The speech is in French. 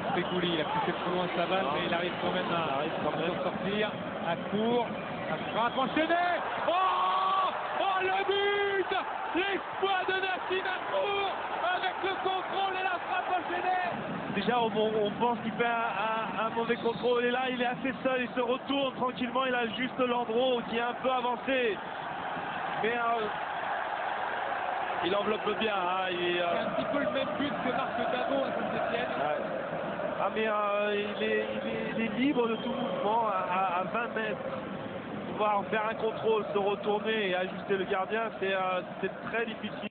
Fegouli, il a poussé trop loin sa balle, mais il arrive quand même à s'en sortir. À court, à frappe enchaînée. Oh le but! L'exploit de Nassim Akour avec le contrôle et la frappe enchaînée. Déjà, on pense qu'il fait un mauvais contrôle. Et là, il est assez seul. Il se retourne tranquillement. Il a juste Landreau qui est un peu avancé. Mais il enveloppe bien. Hein. C'est un petit peu le même but que Marc Dabo à Saint-Etienne. Ouais. Ah, mais il est libre de tout mouvement à 20 mètres. Pouvoir faire un contrôle, se retourner et ajuster le gardien, c'est très difficile.